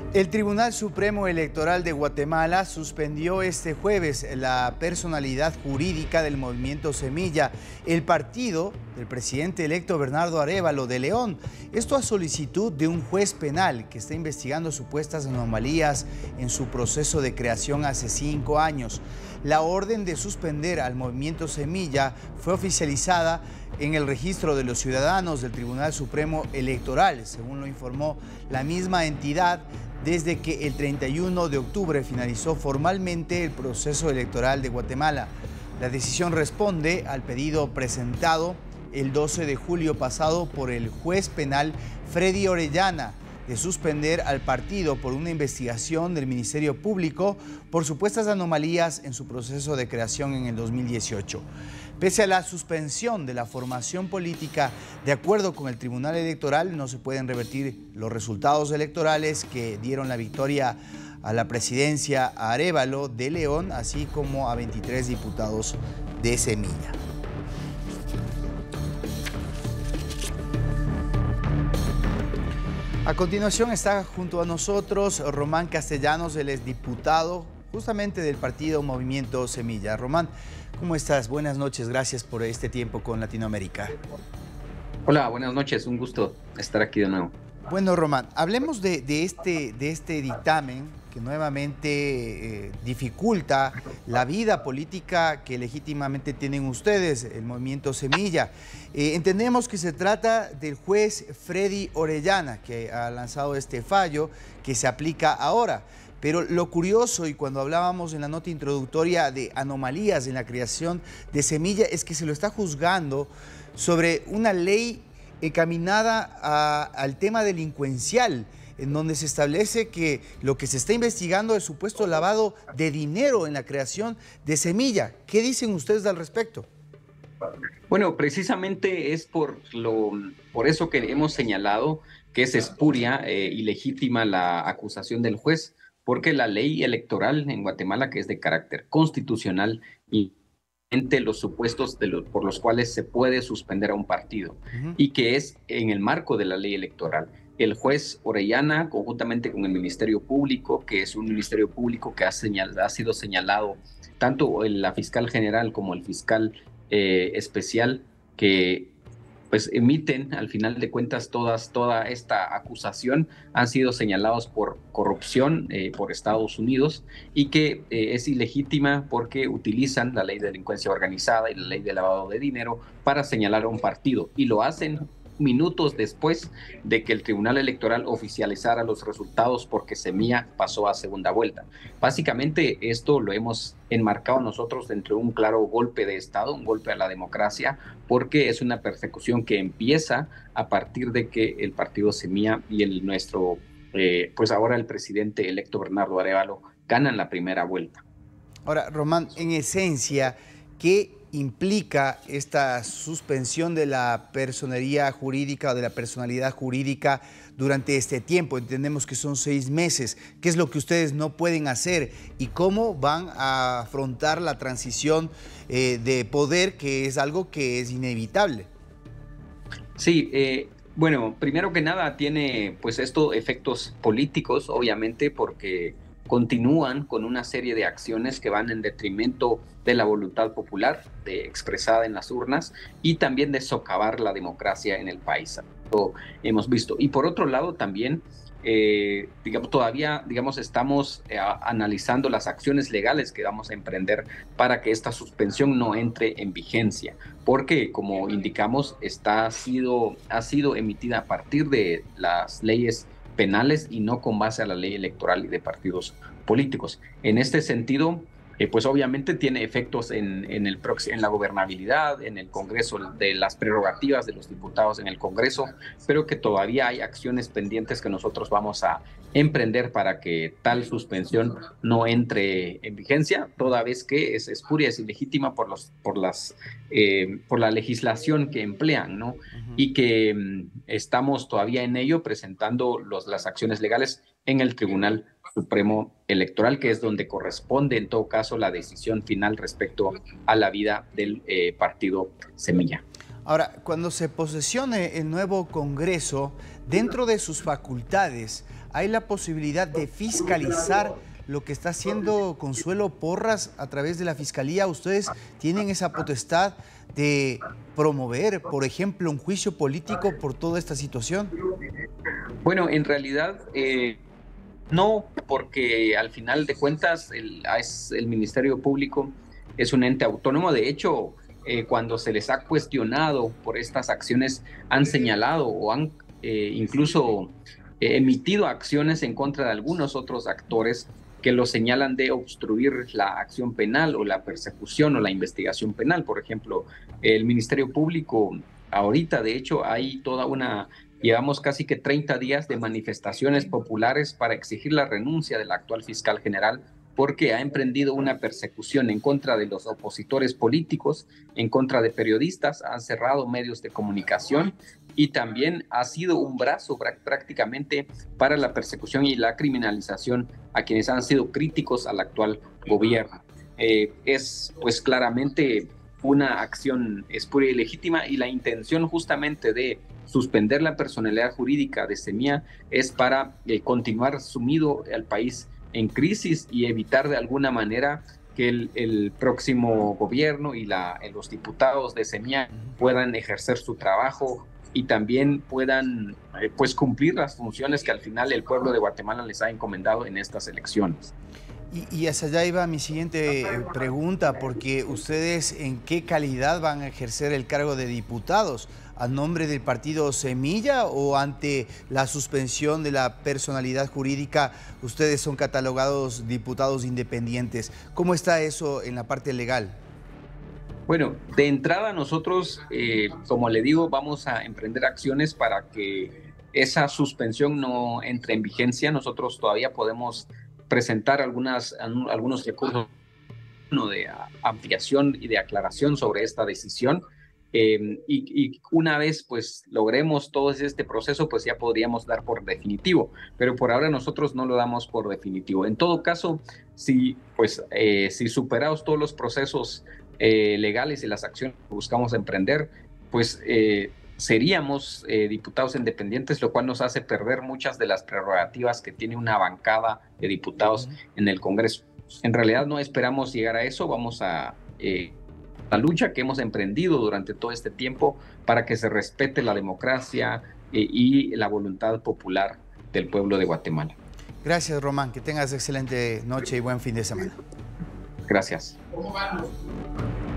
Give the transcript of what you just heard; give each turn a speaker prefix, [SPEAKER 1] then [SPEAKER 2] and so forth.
[SPEAKER 1] El Tribunal Supremo Electoral de Guatemala suspendió este jueves la personalidad jurídica del Movimiento Semilla, el partido del presidente electo Bernardo Arévalo de León. Esto a solicitud de un juez penal que está investigando supuestas anomalías en su proceso de creación hace 5 años. La orden de suspender al Movimiento Semilla fue oficializada en el registro de los ciudadanos del Tribunal Supremo Electoral, según lo informó la misma entidad, desde que el 31 de octubre finalizó formalmente el proceso electoral de Guatemala. La decisión responde al pedido presentado el 12 de julio pasado por el juez penal Freddy Orellana de suspender al partido por una investigación del Ministerio Público por supuestas anomalías en su proceso de creación en el 2018. Pese a la suspensión de la formación política, de acuerdo con el Tribunal Electoral, no se pueden revertir los resultados electorales que dieron la victoria a la presidencia a Arévalo de León, así como a 23 diputados de Semilla. A continuación está junto a nosotros Román Castellanos, él es diputado justamente del partido Movimiento Semilla. Román, ¿cómo estás? Buenas noches, gracias por este tiempo con Latinoamérica.
[SPEAKER 2] Hola, buenas noches, un gusto estar aquí de nuevo.
[SPEAKER 1] Bueno, Román, hablemos de este dictamen que nuevamente dificulta la vida política que legítimamente tienen ustedes, el Movimiento Semilla. Entendemos que se trata del juez Freddy Orellana, que ha lanzado este fallo que se aplica ahora. Pero lo curioso, y cuando hablábamos en la nota introductoria de anomalías en la creación de Semilla, es que se lo está juzgando sobre una ley encaminada al tema delincuencial, en donde se establece que lo que se está investigando es supuesto lavado de dinero en la creación de Semilla. ¿Qué dicen ustedes al respecto?
[SPEAKER 2] Bueno, precisamente es por eso que hemos señalado que es espuria y legítima la acusación del juez, porque la ley electoral en Guatemala, que es de carácter constitucional, y los supuestos por los cuales se puede suspender a un partido, y que es en el marco de la ley electoral. El juez Orellana, conjuntamente con el Ministerio Público, que es un Ministerio Público que ha sido señalado tanto la fiscal general como el fiscal especial, que pues emiten al final de cuentas toda esta acusación, han sido señalados por corrupción por Estados Unidos, y que es ilegítima porque utilizan la ley de delincuencia organizada y la ley de lavado de dinero para señalar a un partido, y lo hacen minutos después de que el Tribunal Electoral oficializara los resultados porque Semilla pasó a segunda vuelta. Básicamente esto lo hemos enmarcado nosotros dentro de un claro golpe de Estado, un golpe a la democracia, porque es una persecución que empieza a partir de que el partido Semilla y pues ahora el presidente electo Bernardo Arévalo ganan la primera vuelta.
[SPEAKER 1] Ahora, Román, en esencia, ¿qué implica esta suspensión de la personería jurídica o de la personalidad jurídica durante este tiempo? Entendemos que son 6 meses. ¿Qué es lo que ustedes no pueden hacer y cómo van a afrontar la transición de poder, que es algo que es inevitable?
[SPEAKER 2] Sí, bueno, primero que nada tiene pues esto efectos políticos, obviamente, porque continúan con una serie de acciones que van en detrimento de la voluntad popular expresada en las urnas, y también de socavar la democracia en el país. Lo hemos visto. Y por otro lado también, todavía estamos analizando las acciones legales que vamos a emprender para que esta suspensión no entre en vigencia, porque como indicamos ha sido emitida a partir de las leyes penales y no con base a la ley electoral y de partidos políticos. En este sentido, pues obviamente tiene efectos en la gobernabilidad, en el Congreso, de las prerrogativas de los diputados en el Congreso, pero que todavía hay acciones pendientes que nosotros vamos a emprender para que tal suspensión no entre en vigencia, toda vez que es espuria, es ilegítima por la legislación que emplean, ¿no? Y que estamos todavía en ello presentando las acciones legales en el Tribunal Supremo Electoral, que es donde corresponde en todo caso la decisión final respecto a la vida del partido Semilla.
[SPEAKER 1] Ahora, cuando se posesione el nuevo Congreso, dentro de sus facultades, ¿hay la posibilidad de fiscalizar lo que está haciendo Consuelo Porras a través de la Fiscalía? ¿Ustedes tienen esa potestad de promover, por ejemplo, un juicio político por toda esta situación?
[SPEAKER 2] Bueno, en realidad no, porque al final de cuentas el Ministerio Público es un ente autónomo. De hecho, cuando se les ha cuestionado por estas acciones, han señalado o han incluso emitido acciones en contra de algunos otros actores que lo señalan de obstruir la acción penal o la persecución o la investigación penal. Por ejemplo, el Ministerio Público, ahorita de hecho hay llevamos casi que 30 días de manifestaciones populares para exigir la renuncia del actual fiscal general, porque ha emprendido una persecución en contra de los opositores políticos, en contra de periodistas, ha cerrado medios de comunicación y también ha sido un brazo prácticamente para la persecución y la criminalización a quienes han sido críticos al actual gobierno. Es pues claramente una acción espuria y legítima, y la intención justamente de suspender la personalidad jurídica de Semilla es para continuar sumido al país en crisis y evitar de alguna manera que el próximo gobierno y los diputados de Semilla puedan ejercer su trabajo y también puedan pues cumplir las funciones que al final el pueblo de Guatemala les ha encomendado en estas elecciones.
[SPEAKER 1] Y hacia allá iba mi siguiente pregunta, porque ustedes ¿en qué calidad van a ejercer el cargo de diputados? ¿A nombre del partido Semilla o ante la suspensión de la personalidad jurídica ustedes son catalogados diputados independientes? ¿Cómo está eso en la parte legal?
[SPEAKER 2] Bueno, de entrada nosotros, como le digo, vamos a emprender acciones para que esa suspensión no entre en vigencia. Nosotros todavía podemos presentar algunos recursos de ampliación y de aclaración sobre esta decisión. Y una vez pues logremos todo este proceso, pues ya podríamos dar por definitivo, pero por ahora nosotros no lo damos por definitivo. En todo caso, si superados todos los procesos legales y las acciones que buscamos emprender, pues seríamos diputados independientes, lo cual nos hace perder muchas de las prerrogativas que tiene una bancada de diputados en el Congreso. En realidad no esperamos llegar a eso, vamos a la lucha que hemos emprendido durante todo este tiempo para que se respete la democracia y la voluntad popular del pueblo de Guatemala.
[SPEAKER 1] Gracias, Román. Que tengas excelente noche y buen fin de semana.
[SPEAKER 2] Gracias.